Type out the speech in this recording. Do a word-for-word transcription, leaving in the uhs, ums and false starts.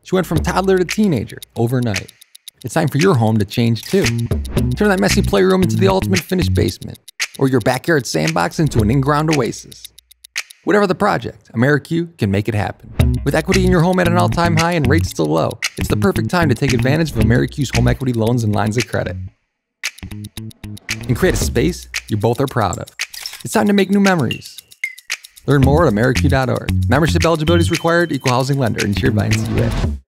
She went from toddler to teenager overnight. It's time for your home to change too. Turn that messy playroom into the ultimate finished basement, or your backyard sandbox into an in-ground oasis. Whatever the project, AmeriCU can make it happen. With equity in your home at an all-time high and rates still low, it's the perfect time to take advantage of AmeriCU's home equity loans and lines of credit. And create a space you both are proud of. It's time to make new memories. Learn more at Americu dot org. Membership eligibility is required. Equal housing lender. Insured by N C U A.